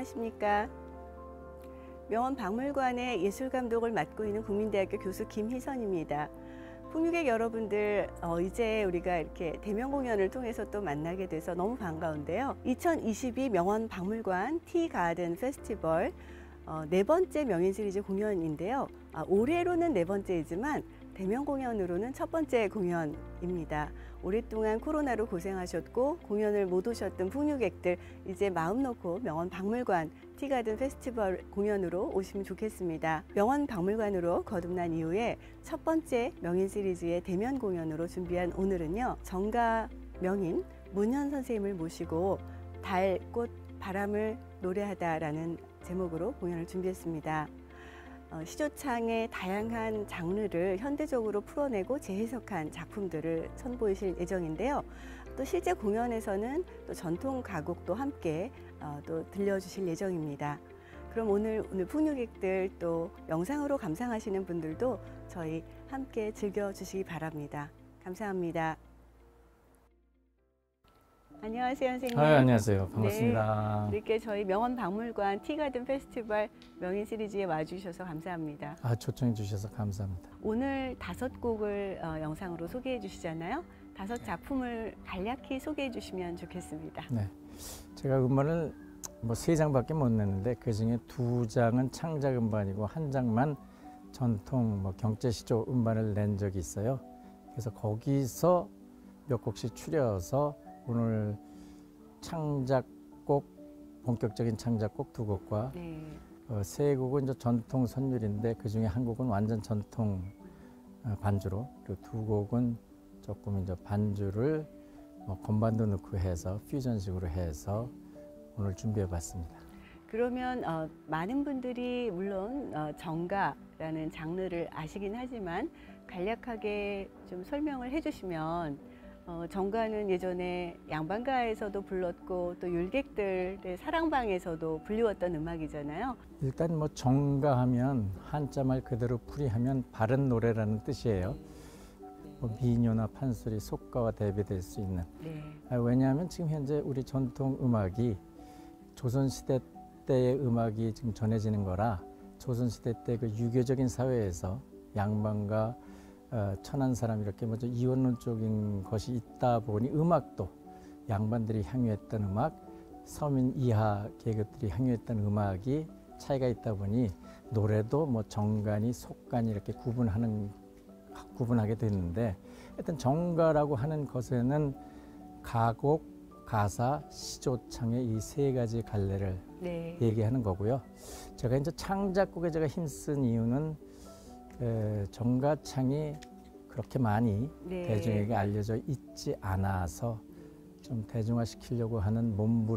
안녕하십니까. 명원박물관의 예술감독을 맡고 있는 국민대학교 교수 김희선입니다. 풍류객 여러분들, 이제 우리가 이렇게 대면 공연을 통해서 또 만나게 돼서 너무 반가운데요. 2022 명원박물관 티가든 페스티벌 네 번째 명인 시리즈 공연인데요. 올해로는 네 번째이지만 대면 공연으로는 첫 번째 공연입니다. 오랫동안 코로나로 고생하셨고 공연을 못 오셨던 풍류객들, 이제 마음 놓고 명원박물관 티가든 페스티벌 공연으로 오시면 좋겠습니다. 명원박물관으로 거듭난 이후에 첫 번째 명인 시리즈의 대면 공연으로 준비한 오늘은요, 정가 명인 문현 선생님을 모시고 달, 꽃, 바람을 노래하다라는 제목으로 공연을 준비했습니다. 시조창의 다양한 장르를 현대적으로 풀어내고 재해석한 작품들을 선보이실 예정인데요. 또 실제 공연에서는 또 전통 가곡도 함께 또 들려주실 예정입니다. 그럼 오늘 풍류객들, 또 영상으로 감상하시는 분들도 저희 함께 즐겨주시기 바랍니다. 감사합니다. 안녕하세요, 선생님. 안녕하세요. 반갑습니다. 네, 이렇게 저희 명원박물관 티가든 페스티벌 명인 시리즈에 와주셔서 감사합니다. 초청해 주셔서 감사합니다. 오늘 5곡을 영상으로 소개해 주시잖아요. 5 작품을 간략히 소개해 주시면 좋겠습니다. 네, 제가 음반을 3장밖에 못 냈는데 그 중에 2장은 창작 음반이고 1장만 전통 경제시조 음반을 낸 적이 있어요. 그래서 거기서 몇 곡씩 추려서 오늘 창작곡, 본격적인 창작곡 2곡과 네. 3곡은 이제 전통 선율인데 그 중에 한 곡은 완전 전통 반주로, 그리고 2곡은 조금 이제 반주를 건반도 넣고 해서 퓨전식으로 해서 오늘 준비해봤습니다. 그러면 많은 분들이 물론 정가라는 장르를 아시긴 하지만 간략하게 좀 설명을 해주시면, 정가는 예전에 양반가에서도 불렀고 또 율객들의 사랑방에서도 불리웠던 음악이잖아요. 일단 정가하면 한자말 그대로 풀이하면 바른 노래라는 뜻이에요. 미녀나 판소리, 속가와 대비될 수 있는. 네. 왜냐하면 지금 현재 우리 전통 음악이 조선시대 때의 음악이 지금 전해지는 거라, 조선시대 때 그 유교적인 사회에서 양반과 천한 사람 이렇게 이원론적인 것이 있다 보니 음악도 양반들이 향유했던 음악, 서민 이하 계급들이 향유했던 음악이 차이가 있다 보니 노래도 정간이 속간이 이렇게 구분하게 됐는데, 하여튼 정가라고 하는 것에는 가곡, 가사, 시조창의 이 3가지 갈래를 네. 얘기하는 거고요. 제가 이제 창작곡에 제가 힘쓴 이유는 정가창이 그렇게 많이 네. 대중에게 알려져 있지 않아서 좀 대중화시키려고 하는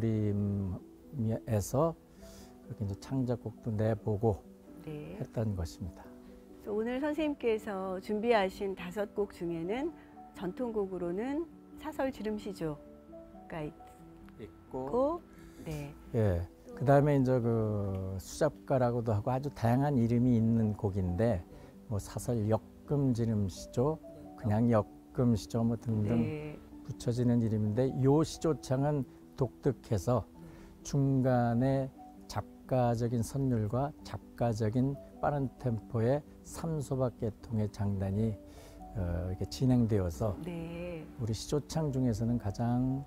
몸부림에서 그렇게 이제 창작곡도 내보고 네. 했던 것입니다. 오늘 선생님께서 준비하신 5곡 중에는 전통곡으로는 사설 지름시조가 있고, 네. 예. 그 다음에 이제 그 수잡가라고도 하고 아주 다양한 이름이 있는 곡인데, 사설 역금지름시조, 그냥 역금시조 등등 네. 붙여지는 이름인데, 요 시조창은 독특해서 중간에 잡가적인 선율과 잡가적인 빠른 템포의 3소박 계통의 장단이 이렇게 진행되어서 네. 우리 시조창 중에서는 가장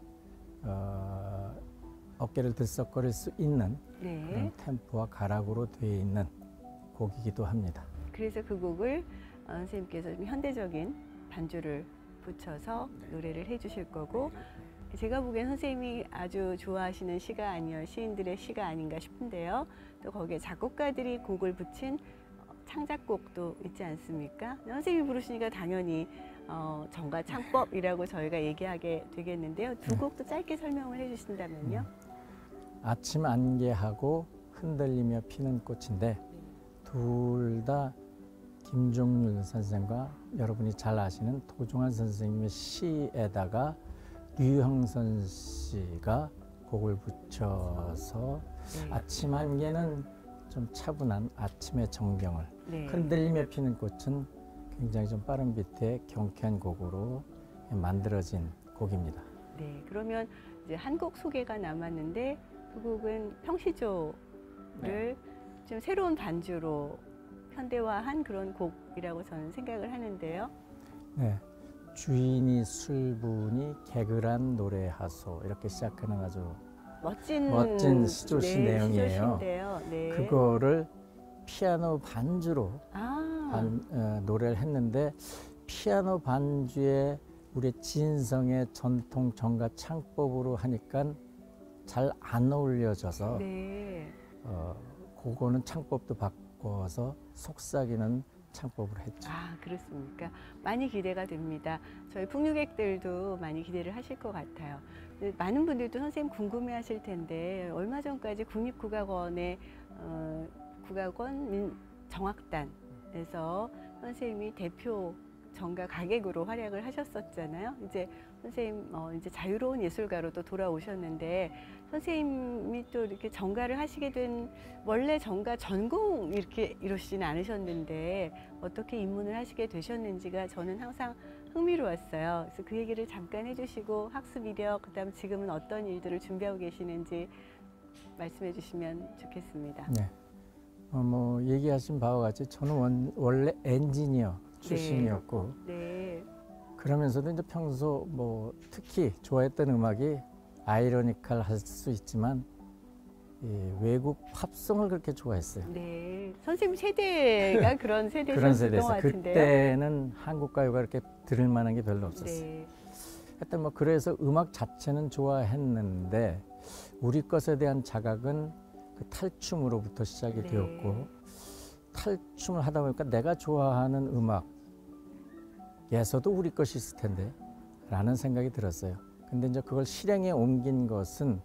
어깨를 들썩거릴 수 있는 네. 그런 템포와 가락으로 되어 있는 곡이기도 합니다. 그래서 그 곡을 선생님께서 좀 현대적인 반주를 붙여서 노래를 해주실 거고, 제가 보기엔 선생님이 아주 좋아하시는 시가 아니요 시인들의 시가 아닌가 싶은데요. 또 거기에 작곡가들이 곡을 붙인 창작곡도 있지 않습니까? 선생님이 부르시니까 당연히 정가 창법이라고 저희가 얘기하게 되겠는데요. 2곡도 짧게 설명을 해주신다면요. 아침 안개하고 흔들리며 피는 꽃인데, 둘 다 김종률 선생과 여러분이 잘 아시는 도종환 선생님의 시에다가 류형선 씨가 곡을 붙여서, 네. 아침 안개는 좀 차분한 아침의 정경을, 네. 흔들리며 피는 꽃은 굉장히 좀 빠른 비트의 경쾌한 곡으로 만들어진 곡입니다. 네, 그러면 이제 한 곡 소개가 남았는데 그 곡은 평시조를 네. 좀 새로운 반주로 현대화한 그런 곡이라고 저는 생각을 하는데요. 네. 주인이 술분이 개그란 노래하소 이렇게 시작하는 아주 멋진 시조시 네, 내용이에요. 시조시인데요. 네. 그거를 피아노 반주로 아, 노래를 했는데 피아노 반주에 우리 진성의 전통 정가 창법으로 하니까 잘 안 어울려져서 네. 그거는 창법도 바꿔서 속삭이는 창법으로 했죠. 아, 그렇습니까? 많이 기대가 됩니다. 저희 풍류객들도 많이 기대를 하실 것 같아요. 많은 분들도 선생님 궁금해 하실 텐데, 얼마 전까지 국립국악원의 국악원 정악단에서 선생님이 대표 정가 가객으로 활약을 하셨었잖아요. 이제 선생님 이제 자유로운 예술가로 또 돌아오셨는데, 선생님이 또 이렇게 정가를 하시게 된 원래 정가 전공 이러시진 않으셨는데 어떻게 입문을 하시게 되셨는지가 저는 항상 흥미로웠어요. 그래서 그 얘기를 잠깐 해주시고 학습 이력, 그다음 지금은 어떤 일들을 준비하고 계시는지 말씀해 주시면 좋겠습니다. 네. 뭐 얘기하신 바와 같이 저는 원래 엔지니어 출신이었고 네. 그러면서도 이제 평소 뭐 특히 좋아했던 음악이 아이러니컬 할 수 있지만 외국 팝송을 그렇게 좋아했어요. 네. 선생님 세대가 그런 세대셨던 그런 것 세대에서 같은데요. 그때는 한국 가요가 이렇게 들을 만한 게 별로 없었어요. 네. 하여튼 뭐 그래서 음악 자체는 좋아했는데 우리 것에 대한 자각은 그 탈춤으로부터 시작이 네. 되었고 탈춤을 하다 보니까 내가 좋아하는 음악에서도 우리 것이 있을 텐데 라는 생각이 들었어요. 근데 이제 그걸 실행에 옮긴 것은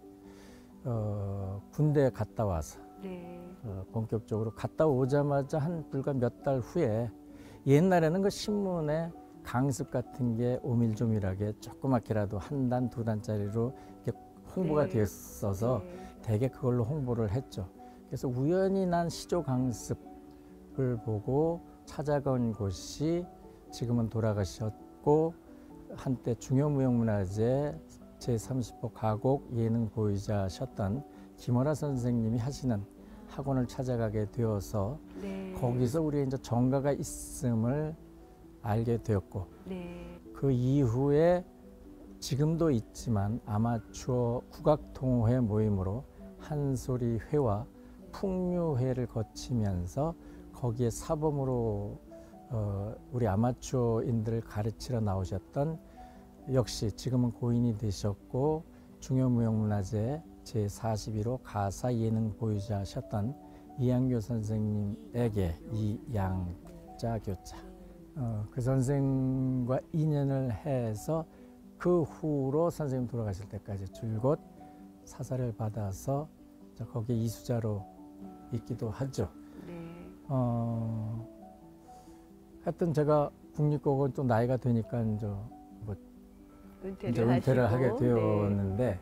군대에 갔다 와서 네. 본격적으로 갔다 오자마자 불과 몇 달 후에 옛날에는 그 신문에 강습 같은 게 오밀조밀하게 조그맣게라도 한 단, 두 단짜리로 이렇게 홍보가 네. 됐어서 네. 대개 그걸로 홍보를 했죠. 그래서 우연히 난 시조 강습을 보고 찾아간 곳이 지금은 돌아가셨고 한때 중요무형문화재 제30호 가곡 예능 보유자셨던 김원아 선생님이 하시는 학원을 찾아가게 되어서 네. 거기서 우리 이제 정가가 있음을 알게 되었고 네. 그 이후에 지금도 있지만 아마추어 국악동호회 모임으로 한소리회와 풍류회를 거치면서 거기에 사범으로 우리 아마추어인들을 가르치러 나오셨던 역시 지금은 고인이 되셨고 중요무형문화재 제41호 가사 예능 보유자셨던 이양교 선생님에게 이양자 교자 그 선생과 인연을 해서 그 후로 선생님 돌아가실 때까지 줄곧 사사를 받아서 거기 이수자로 있기도 하죠. 네. 하여튼 제가 국립국악원 또 나이가 되니까 이제 은퇴를 하게 되었는데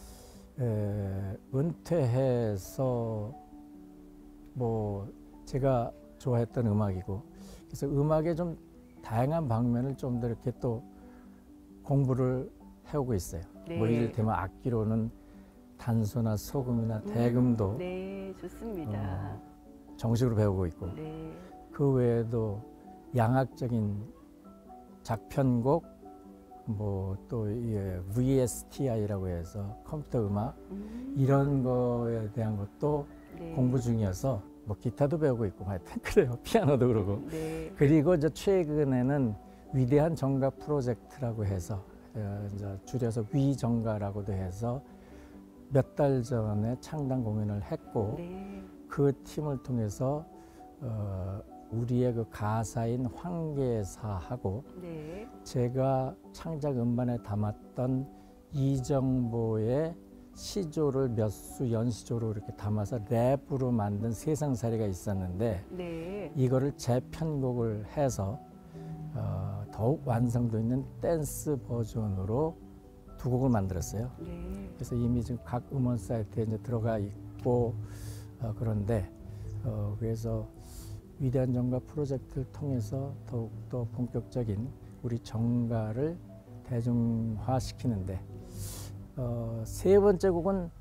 은퇴해서 뭐 제가 좋아했던 음악이고 그래서 음악의 좀 다양한 방면을 좀 더 이렇게 또 공부를 해오고 있어요. 네. 뭐 이를테면 악기로는 단소나 소금이나 대금도 네, 좋습니다. 정식으로 배우고 있고 네. 그 외에도 양악적인 작편곡 뭐 또 VSTI라고 해서 컴퓨터 음악 이런 거에 대한 것도 네. 공부 중이어서 뭐 기타도 배우고 있고 하여튼 그래요. 피아노도 그러고 네. 그리고 이제 최근에는 위대한 정가 프로젝트라고 해서 이제 줄여서 위정가라고도 해서 몇 달 전에 창단 공연을 했고 네. 그 팀을 통해서 우리의 그 가사인 황계사하고 네. 제가 창작 음반에 담았던 이정보의 시조를 몇 수 연시조로 이렇게 담아서 랩으로 만든 세상살이가 있었는데 네. 이거를 재편곡을 해서 더욱 완성도 있는 댄스 버전으로 두 곡을 만들었어요. 네. 그래서 이미 지금 각 음원 사이트에 이제 들어가 있고 그런데 그래서 위대한 정가 프로젝트를 통해서 더욱더 본격적인 우리 정가를 대중화시키는데 세 번째 곡은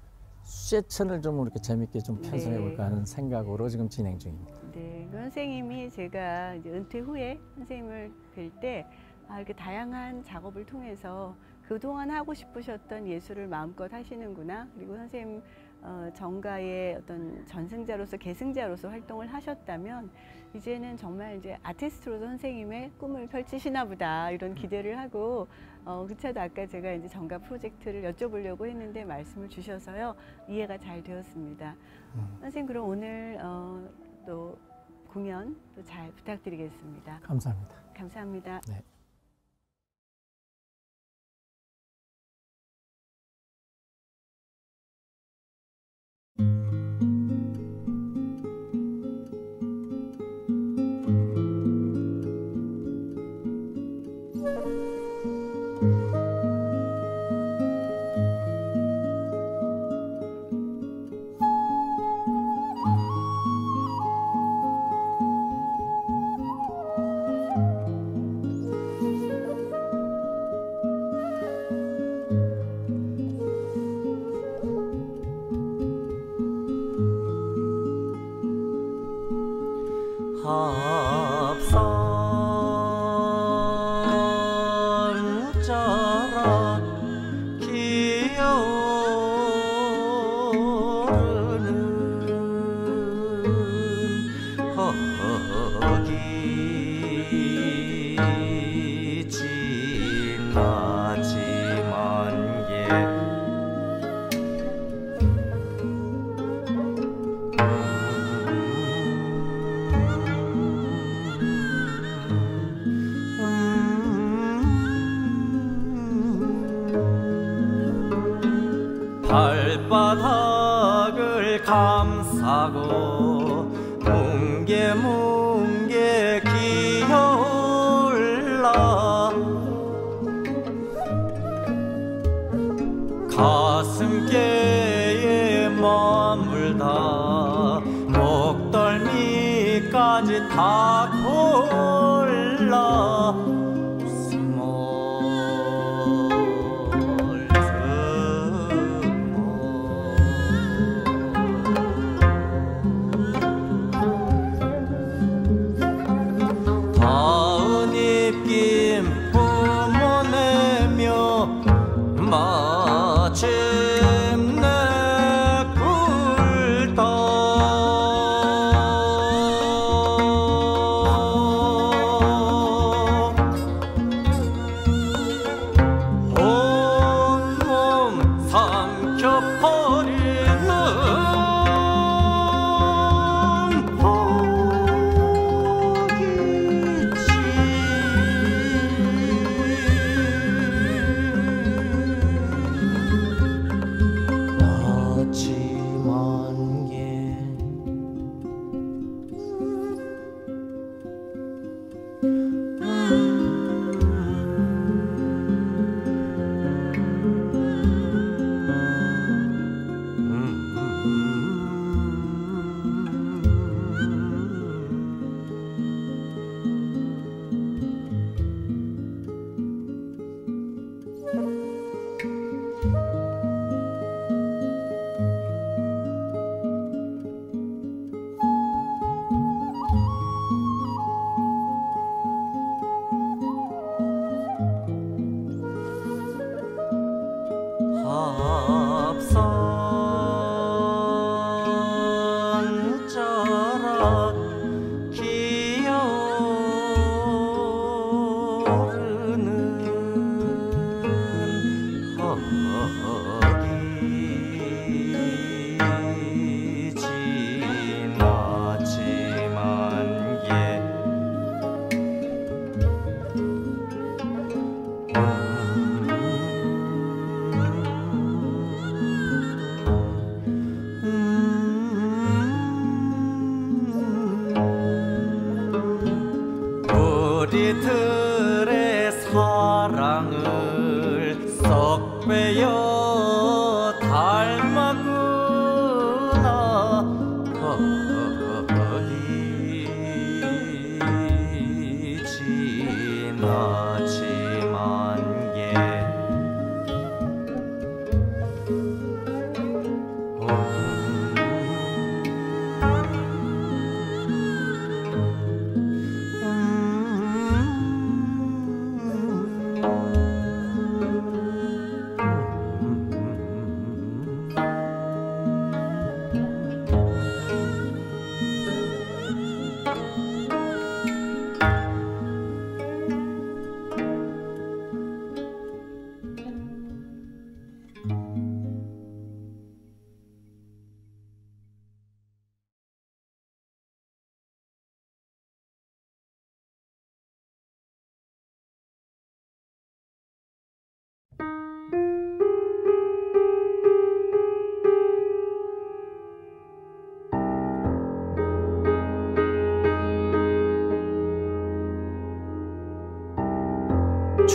쇠천을 좀 이렇게 재밌게 좀 편성해 네. 볼까 하는 생각으로 지금 진행 중입니다. 네, 그 선생님이 제가 이제 은퇴 후에 선생님을 뵐 때 이렇게 다양한 작업을 통해서 그동안 하고 싶으셨던 예술을 마음껏 하시는구나. 그리고 선생님 정가의 어떤 전승자로서 계승자로서 활동을 하셨다면 이제는 정말 이제 아티스트로서 선생님의 꿈을 펼치시나 보다 이런 기대를 하고 그 차도 아까 제가 이제 정가 프로젝트를 여쭤보려고 했는데 말씀을 주셔서요 이해가 잘 되었습니다. 선생님 그럼 오늘 또 공연 또 잘 부탁드리겠습니다. 감사합니다. 감사합니다. 네. 합산자라 기어르는 허기 지나지만 발바닥을 감싸고 뭉게뭉게 기어올라 가슴께에 머물다 목덜미까지 다 골라 닿은 입김 품어내며 마침내 굴다 온몸 삼켜버리는 나지만 합산자라 기어르는 허기 지나지만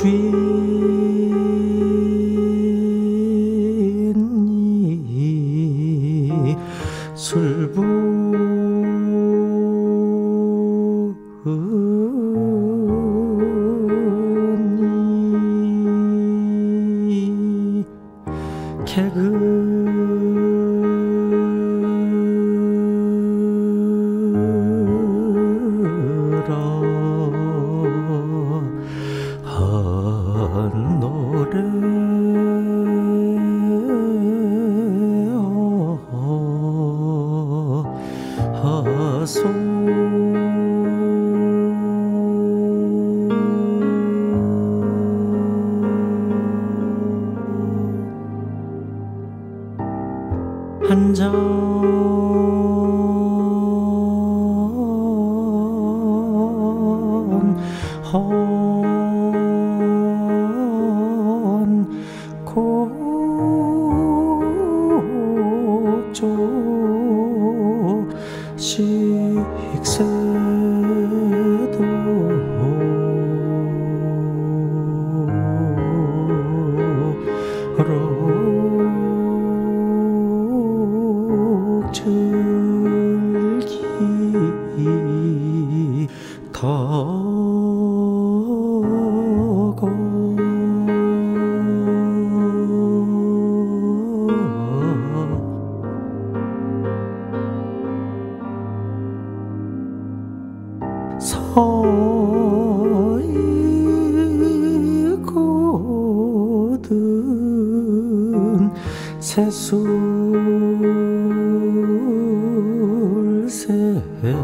주인이 술 부니 개그라 한 노래 하소 한 잔 곡조 식새도 즐기 타고 서이거든 새술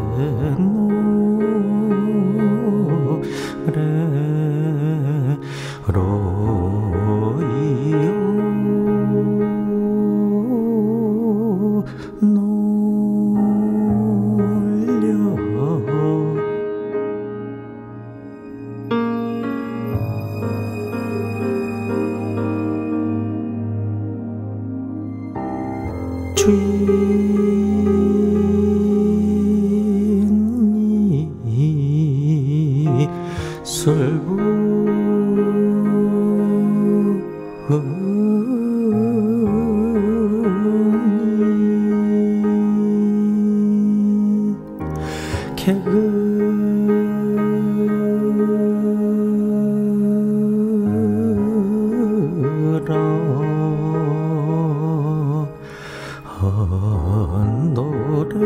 새노래로이요 놀려 주인이 술 부니 개그라 한 노래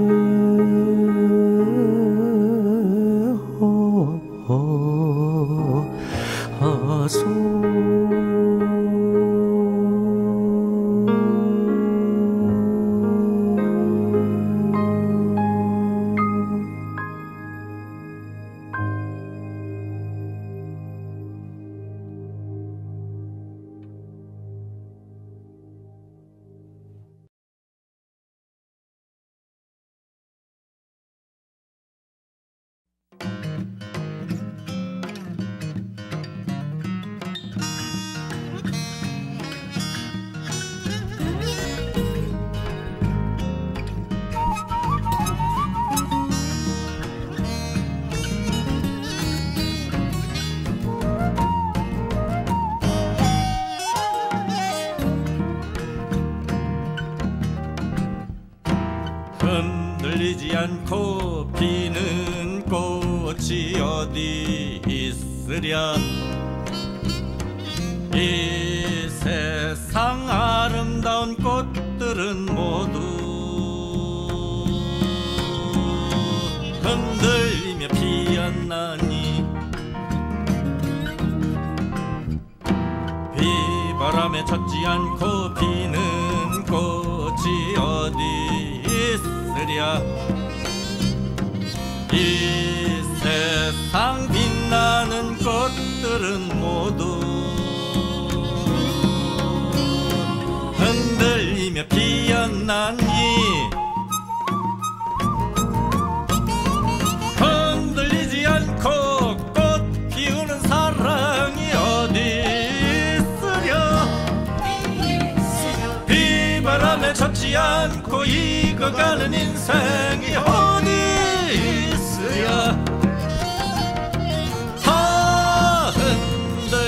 하소 흔들리지 않고 피는 꽃이 어디 있으랴 이 세상 아름다운 꽃들은 모두 흔들리며 피었나니 비바람에 젖지 않고 피는 꽃이 어디 있으랴 이 세상 빛나는 꽃들은 모두 흔들리며 피었나니 흔들리지 않고 꽃 피우는 사랑이 어디 있으랴 비바람에 젖지 않고 익어가는 인생이 어디 있으랴 다 흔들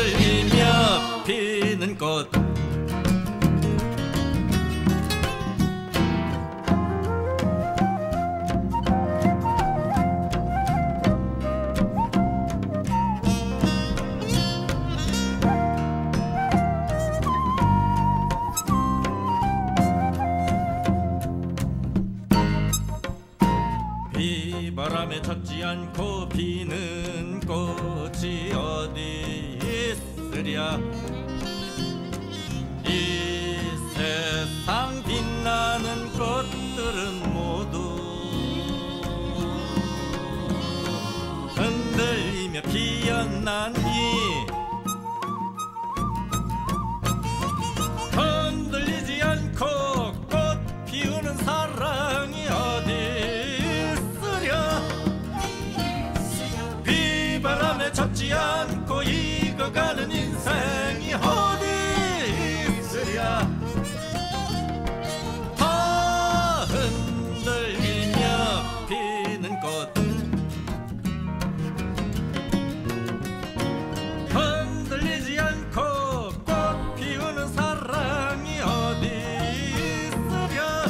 비바람에 젖지 않고 피는 꽃이 어디 있으랴. 이 세상 빛나는 꽃들은 모두 흔들리며 피었나니 흔들리지 않고 꽃 피우는 사랑이 어디 있으랴. 비바람에 젖지 않고 익어가는 인생이 어디 있으랴. 다 흔들리며 피는 꽃 흔들리지 않고 꽃 피우는 사랑이 어디 있으랴.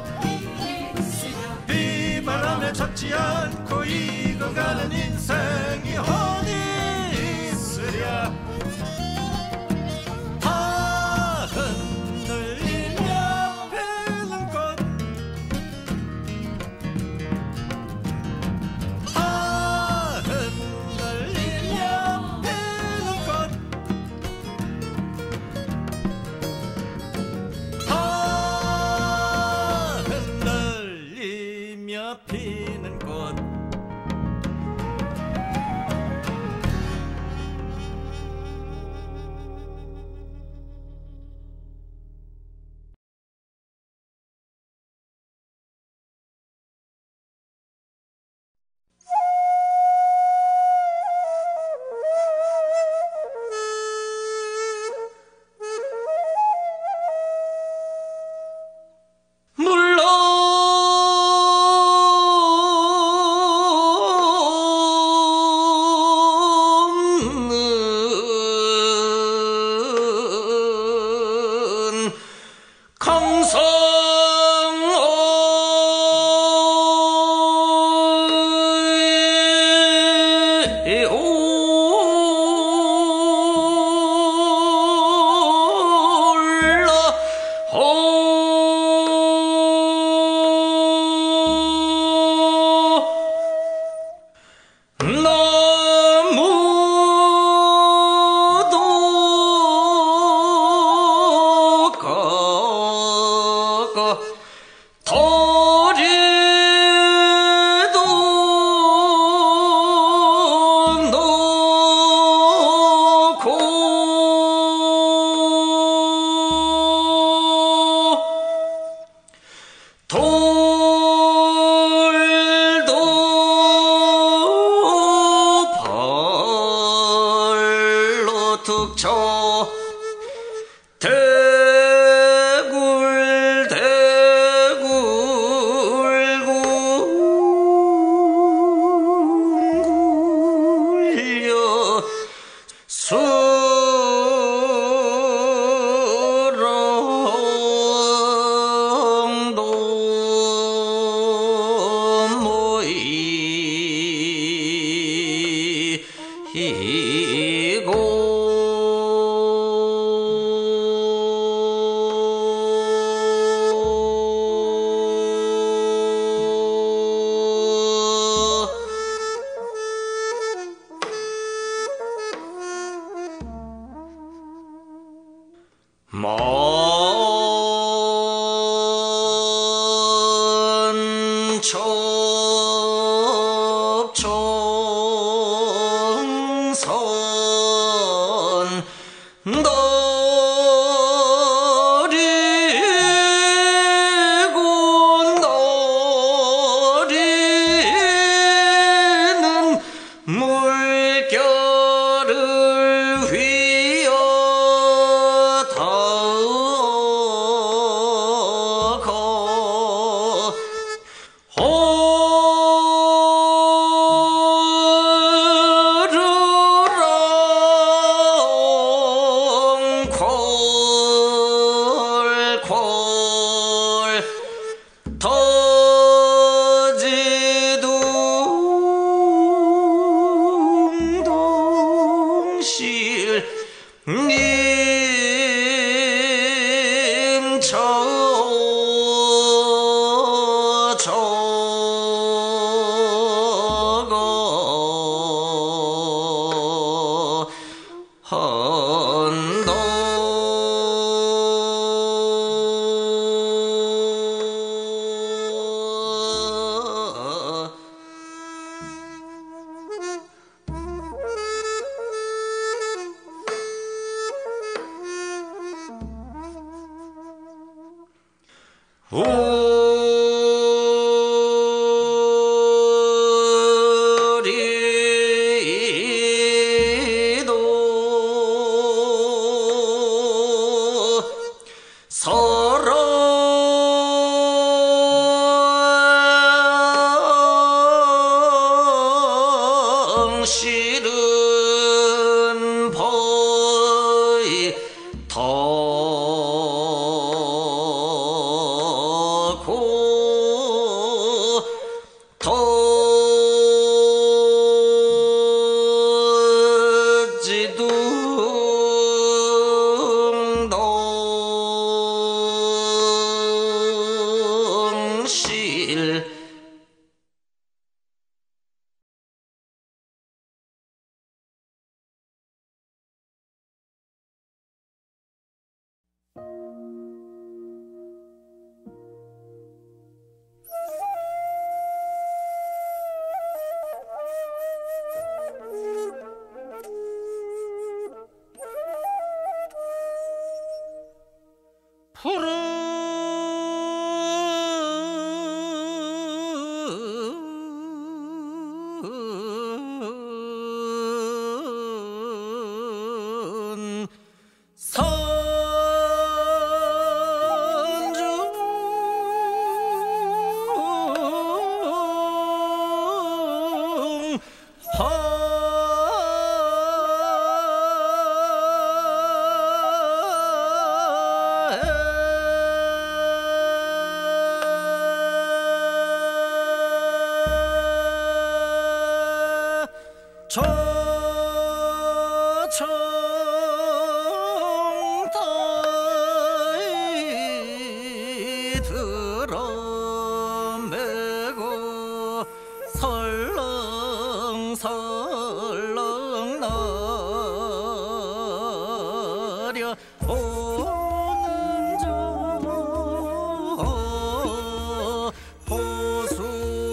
비바람에 젖지 않고 익어가는 인생이 어디 있으랴. 다 흔들리며 피는 꽃 다 흔들리며 피는 꽃 다 흔들리며 피는 꽃. 물론 강성 툭쳐 대굴 굴려 수렁도 모이고 만첩청선 너리는 물결을 휘어 닿고 콜콜 터지둥둥실 님처 우리도 서로 실은 보이 더고 더지둥동실 푸른 선중 저청터이 드럼매고 설렁설렁 나려 오는 저 호수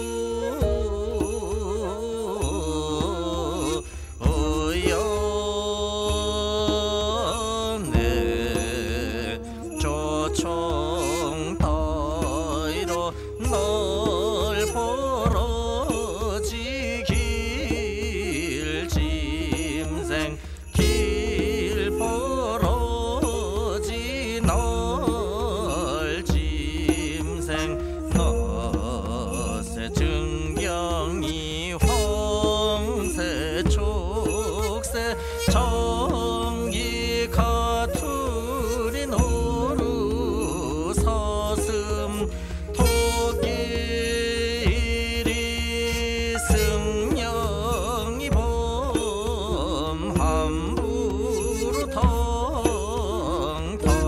어연네 저청터이로 널 보러 지길 짐생 길 보러 지널 짐생 너새 증경이 황새 촉새 정기 가투리 노루 서슴 토끼리 승령이 봄 함부로 텅텅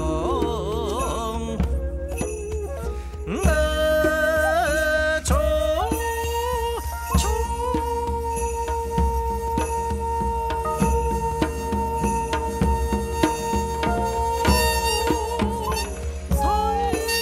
내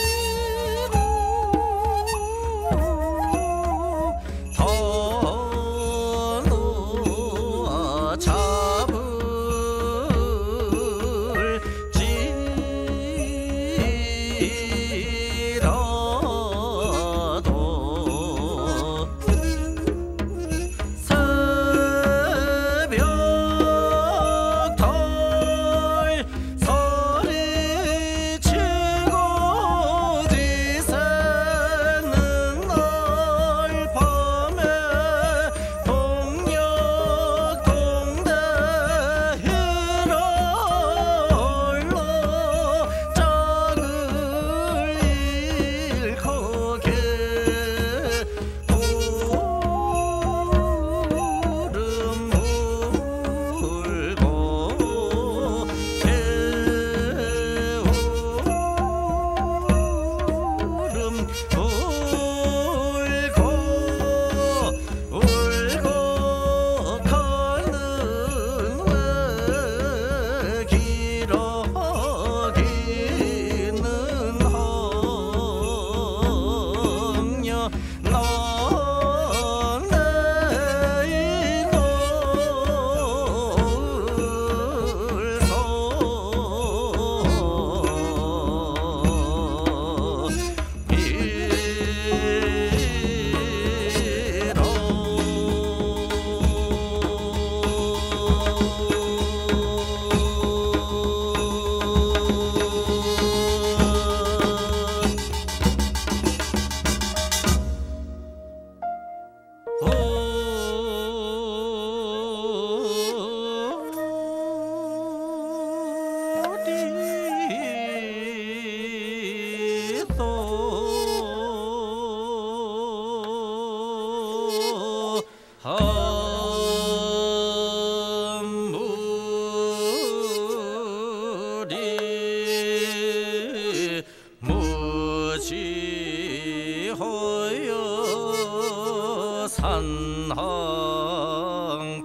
산항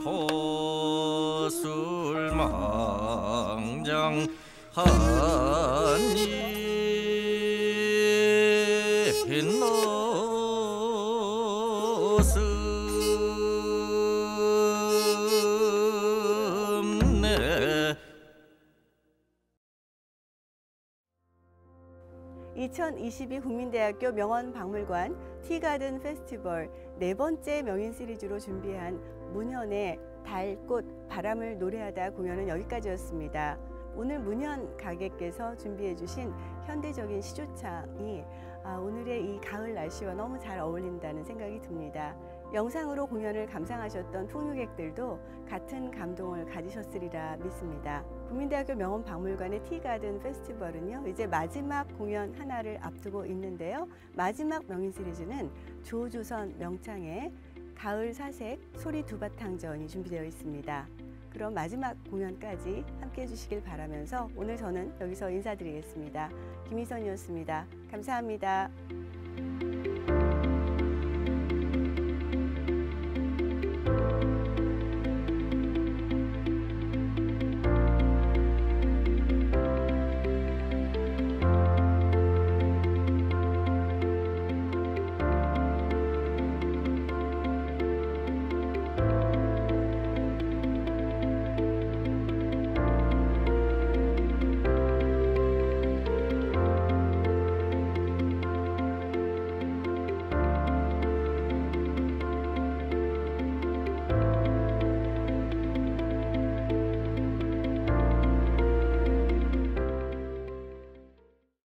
보술망장 한입 노슴네 2022 국민대학교 명원박물관 티가든 페스티벌 네 번째 명인 시리즈로 준비한 문현의 달꽃 바람을 노래하다 공연은 여기까지였습니다. 오늘 문현 가객께서 준비해 주신 현대적인 시조창이 오늘의 이 가을 날씨와 너무 잘 어울린다는 생각이 듭니다. 영상으로 공연을 감상하셨던 풍류객들도 같은 감동을 가지셨으리라 믿습니다. 국민대학교 명원박물관의 티가든 페스티벌은요, 이제 마지막 공연 하나를 앞두고 있는데요. 마지막 명인 시리즈는 조주선 명창의 가을 사색 소리 두바탕전이 준비되어 있습니다. 그럼 마지막 공연까지 함께해 주시길 바라면서 오늘 저는 여기서 인사드리겠습니다. 김희선이었습니다. 감사합니다.